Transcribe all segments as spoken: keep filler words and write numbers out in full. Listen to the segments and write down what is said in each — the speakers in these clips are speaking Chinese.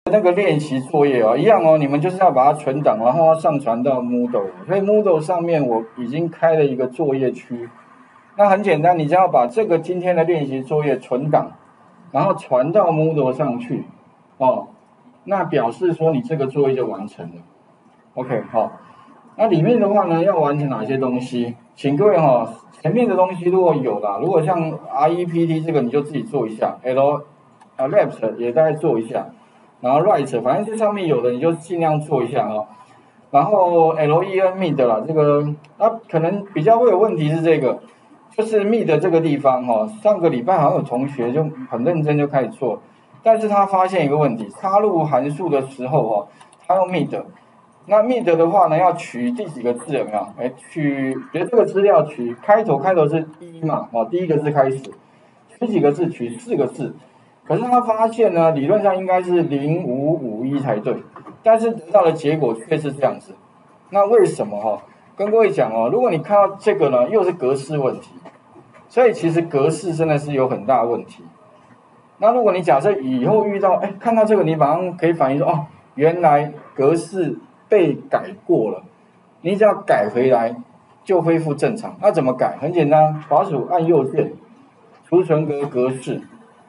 那个练习作业哦，一样哦，你们就是要把它存档，然后要上传到 Moodle。所以 Moodle 上面我已经开了一个作业区。那很简单，你只要把这个今天的练习作业存档，然后传到 Moodle 上去，哦，那表示说你这个作业就完成了。OK， 好，那里面的话呢，要完成哪些东西？请各位哈、哦，前面的东西如果有啦，如果像 R E P T 这个你就自己做一下 ，L 啊 Left 也大概做一下，然后 Right 反正这上面有的你就尽量做一下哦。然后 L E N Mid 啦，这个啊可能比较会有问题是这个。就是 Mid 这个地方哦，上个礼拜好像有同学就很认真就开始做，但是他发现一个问题，插入函数的时候哦，他用 Mid， 那 Mid 的话呢要取第几个字有没有？哎，取，比如这个资料取开头开头是一嘛，哦，第一个字开始，取几个字？取四个字，可是他发现呢，理论上应该是零五五一才对，但是得到的结果却是这样子，那为什么哈、哦？跟各位讲哦，如果你看到这个呢，又是格式问题，所以其实格式真的是有很大的问题。那如果你假设以后遇到，哎，看到这个你马上可以反应说，哦，原来格式被改过了，你只要改回来就恢复正常。那怎么改？很简单，滑鼠按右键，储存格格式。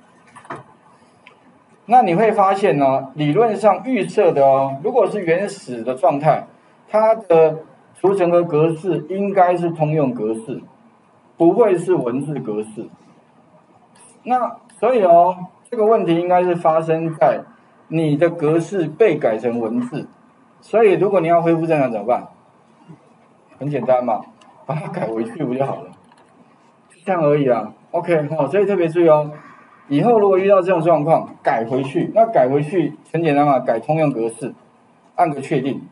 那你会发现呢，理论上预设的哦，如果是原始的状态，它的储存格格式应该是通用格式，不会是文字格式。那所以哦，这个问题应该是发生在你的格式被改成文字。所以如果你要恢复正常怎么办？很简单嘛，把它改回去不就好了？就这样而已啊。OK， 好、哦，所以特别注意哦，以后如果遇到这种状况，改回去，那改回去很简单嘛，改通用格式，按个确定。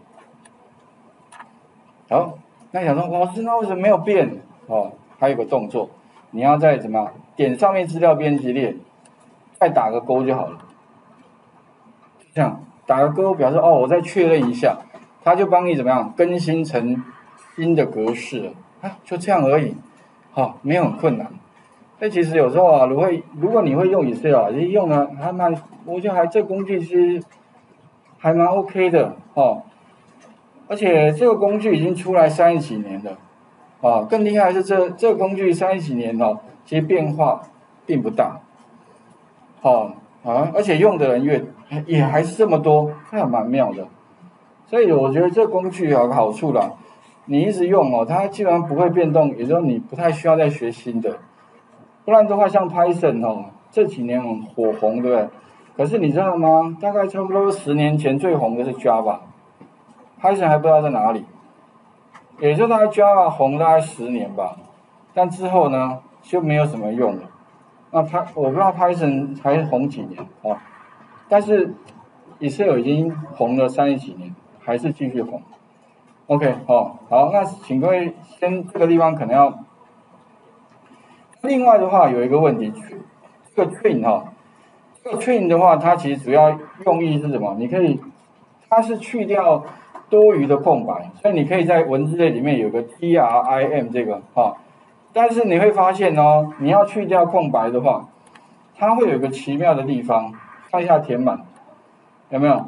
好，那想说老师，那为什么没有变？哦，还有个动作，你要再怎么点上面资料编辑列，再打个勾就好了。这样打个勾表示哦，我再确认一下，它就帮你怎么样更新成新的格式了啊，就这样而已，好、哦，没有很困难。那其实有时候啊，如果如果你会用 Excel 啊，其实用呢还蛮，我觉得还这工具其实还蛮 OK 的哦。而且这个工具已经出来三十几年了，啊，更厉害的是这这个工具三十几年哦，其实变化并不大，好啊，而且用的人越也还是这么多，这还蛮妙的。所以我觉得这个工具有个好处啦，你一直用哦，它基本上不会变动，也就是你不太需要再学新的。不然的话，像 Python 哦，这几年很火红，对不对？可是你知道吗？大概差不多十年前最红的是 Java。Python 还不知道在哪里，也就大概 Java 红大概十年吧，但之后呢就没有什么用了。那 Py 我不知道 Python 还红几年哦，但是 Excel 已经红了三十几年，还是继续红。OK， 哦，好，那请各位先这个地方可能要。另外的话有一个问题，这个 train 哈、哦，这个 train 的话，它其实主要用意是什么？你可以，它是去掉多余的空白，所以你可以在文字类里面有个 T R I M 这个哈、哦，但是你会发现哦，你要去掉空白的话，它会有一个奇妙的地方，上下填满，有没有？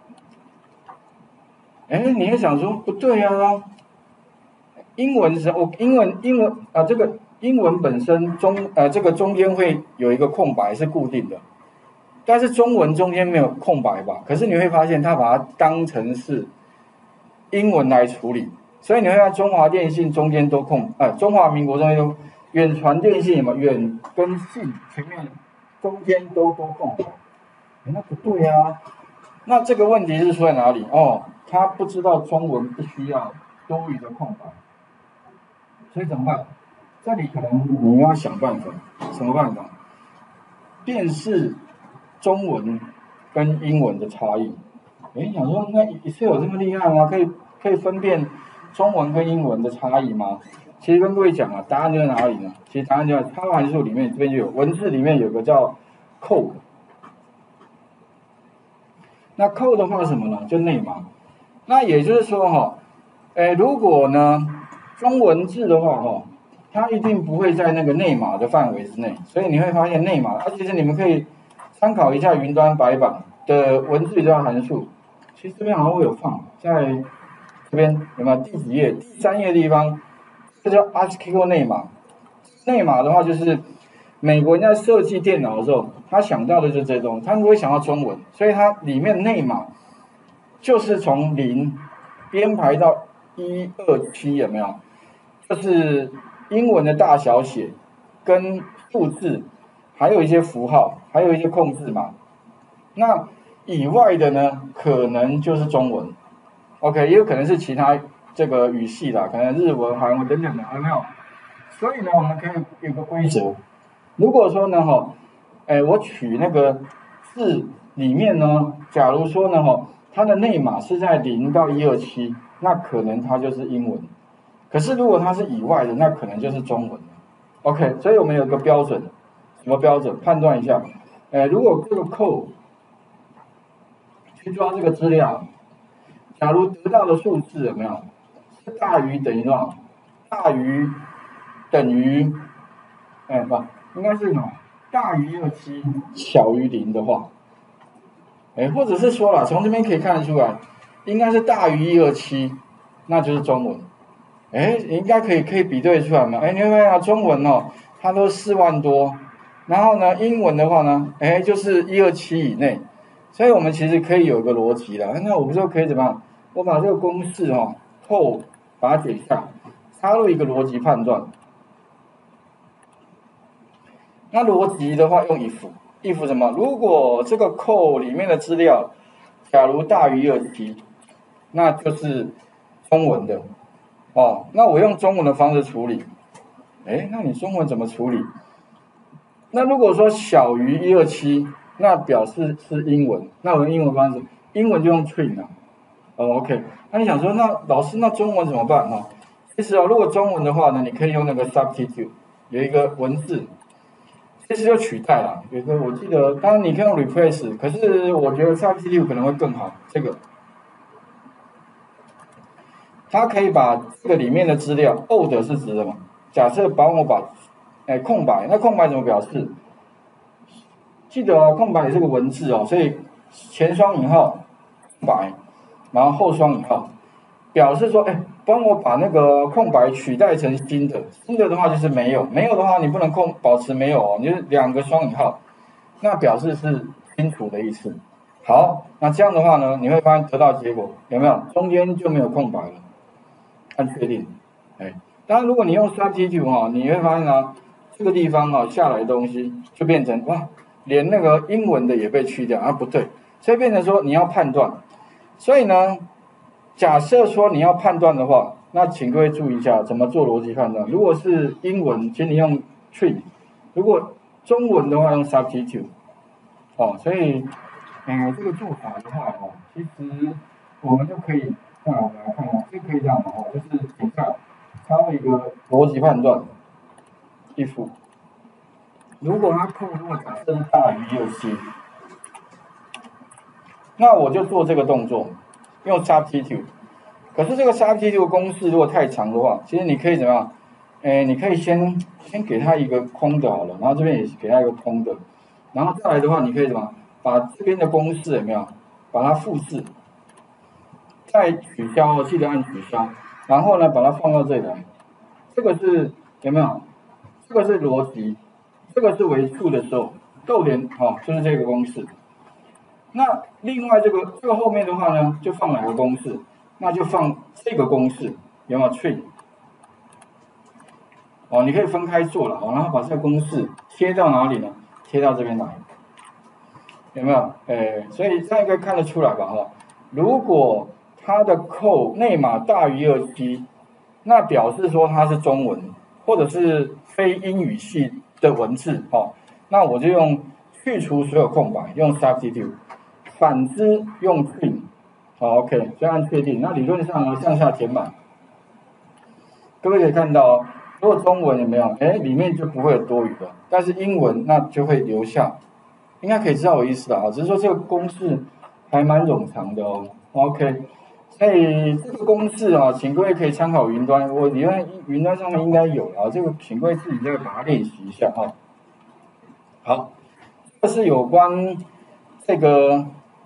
哎，你会想说不对啊，英文是我英文英文啊这个英文本身中呃这个中间会有一个空白是固定的，但是中文中间没有空白吧？可是你会发现它把它当成是英文来处理，所以你会看中华电信中间都空，呃，中华民国中间都，远传电信有没有远跟信前面中间都都空白？那不对啊，那这个问题是出在哪里？哦，他不知道中文不需要多余的空白，所以怎么办？这里可能你要想办法，什么办法？辨识中文跟英文的差异。哎，想说那 Excel 有这么厉害吗？可以可以分辨中文跟英文的差异吗？其实跟各位讲啊，答案就在哪里呢？其实答案就在插入函数里面，这边就有文字里面有个叫 code。那 code 的话是什么呢？就内码。那也就是说哈，哎，如果呢中文字的话哈，它一定不会在那个内码的范围之内，所以你会发现内码，而且是你们可以参考一下云端白板。 的文字语调函数，其实这边好像会有放，在这边有没有第几页？第三页的地方，这叫 A S C I I 内码。内码的话就是美国人在设计电脑的时候，他想到的就是这种，他不会想到中文，所以它里面内码就是从零编排到一二七，有没有？就是英文的大小写跟数字，还有一些符号，还有一些控制码。那以外的呢，可能就是中文 ，OK， 也有可能是其他这个语系啦，可能日文、韩文等等的，有没有？所以呢，我们可以有个规则，如果说呢，哈，哎，我取那个字里面呢，假如说呢，哈，它的内码是在零到一二七，那可能它就是英文。可是如果它是以外的，那可能就是中文 OK， 所以我们有个标准，什么标准？判断一下，哎，如果这个 code 去抓这个资料，假如得到的数字有没有是大于等于多少？大于等于，哎不，应该是什么？大于一二七，小于零的话，哎，或者是说了，从这边可以看得出来，应该是大于一二七，那就是中文。哎，应该可以可以比对出来嘛？哎，你会发现啊，中文哦，它都四万多，然后呢，英文的话呢，哎，就是一二七以内，所以我们其实可以有一个逻辑的。那我们说可以怎么样？我把这个公式哦，扣把它点下，插入一个逻辑判断。那逻辑的话用 if，if 什么？如果这个扣里面的资料，假如大于一二七，那就是中文的。哦，那我用中文的方式处理，哎，那你中文怎么处理？那如果说小于一二七，那表示是英文，那我用英文方式，英文就用 train 啊。哦 ，OK， 那你想说，那老师那中文怎么办呢？其实哦，如果中文的话呢，你可以用那个 substitute， 有一个文字，其实就取代了。有一个我记得，当然你可以用 replace， 可是我觉得 substitute 可能会更好，这个。它可以把这个里面的资料 ，old 是指什么？假设帮我把，哎，空白，那空白怎么表示？记得哦，空白也是个文字哦，所以前双引号空白，然后后双引号，表示说，哎，帮我把那个空白取代成新的，新的的话就是没有，没有的话你不能空保持没有哦，你就是两个双引号，那表示是清除的意思。好，那这样的话呢，你会发现得到结果有没有？中间就没有空白了。按确定，哎，当然如果你用 substitute 哈，你会发现啊，这个地方啊下来的东西就变成哇，连那个英文的也被去掉啊，不对，所以变成说你要判断，所以呢，假设说你要判断的话，那请各位注意一下怎么做逻辑判断。如果是英文，请你用 tree； 如果中文的话用 substitute， 哦，所以，嗯，这个做法的话哦，其实我们就可以。那我们来看看，这可以这样的哦，就是底下插入一个逻辑判断 ，if 如果它扣如果假设是大于一二七，那我就做这个动作，用 substitute。可是这个 substitute 公式如果太长的话，其实你可以怎么样？哎，你可以先先给它一个空的好了，然后这边也给它一个空的，然后再来的话，你可以怎么把这边的公式有没有把它复制？再取消哦，记得按取消，然后呢，把它放到这里来。这个是有没有？这个是逻辑，这个是为数的时候，逗点哦，就是这个公式。那另外这个这个后面的话呢，就放哪个公式？那就放这个公式，有没有 tree？ 哦，你可以分开做了哦，然后把这个公式贴到哪里呢？贴到这边来，有没有？哎，所以这样应该看得出来吧？哈，如果它的扣内码大于二七，那表示说它是中文或者是非英语系的文字哦。那我就用去除所有空白，用 substitute。反之用 print。好 ，OK， 这样确定。那理论上呢，向下填满。各位可以看到哦，如果中文有没有？哎，里面就不会有多余的，但是英文那就会留下。应该可以知道我意思了啊，只是说这个公式还蛮冗长的哦。OK。所以这个公式啊，请各位可以参考云端，我理论云端上面应该有啊，这个请各位自己再把它练习一下哈。好，这是有关这个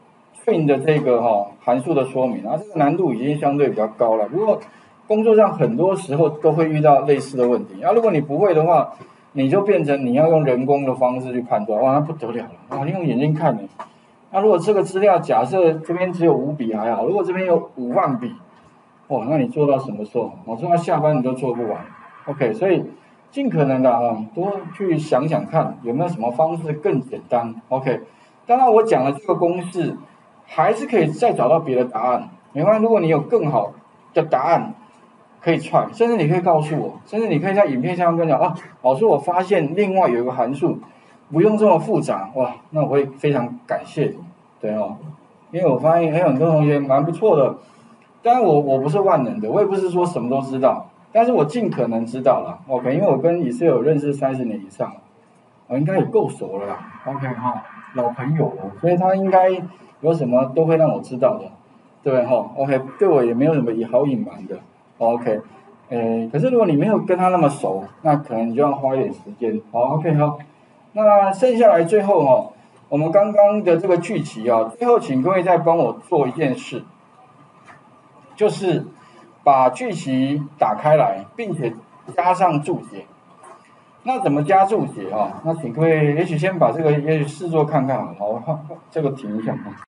String 的这个哈、哦、函数的说明啊，这个难度已经相对比较高了。不过工作上很多时候都会遇到类似的问题啊，如果你不会的话，你就变成你要用人工的方式去判断，哇，那不得了了，哇，你用眼睛看呢。那如果这个资料假设这边只有五笔还好，如果这边有五万笔，哇，那你做到什么时候？我做到下班你都做不完。OK， 所以尽可能的啊，多去想想看有没有什么方式更简单。OK， 当然我讲的这个公式还是可以再找到别的答案。没关系，如果你有更好的答案可以 try， 甚至你可以告诉我，甚至你可以在影片下面跟我讲啊，老师我发现另外有一个函数不用这么复杂，哇，那我会非常感谢你，对哦，因为我发现还有很多同学蛮不错的。当然我我不是万能的，我也不是说什么都知道，但是我尽可能知道了 ，OK， 因为我跟以色列有认识三十年以上了，我应该也够熟了啦 ，OK 哈，老朋友了，所以他应该有什么都会让我知道的，对不对哈 ？OK， 对我也没有什么好隐瞒的 ，OK， 诶，可是如果你没有跟他那么熟，那可能你就要花一点时间，好 ，OK 好，那剩下来最后哈，我们刚刚的这个句集啊，最后请各位再帮我做一件事。就是把句集打开来，并且加上注解。那怎么加注解啊？那请各位也许先把这个也许试做看看好了，我这个停一下。